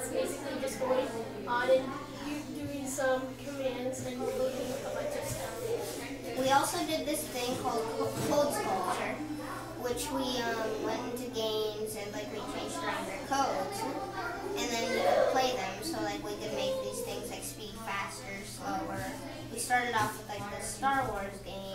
basically just going on and you doing some commands and coding a bunch of stuff. We also did this thing called code sculpture, which we went into games and like we changed around their codes, and then we could play them. So like we could make these things like speed faster, slower. We started off with like the Star Wars game.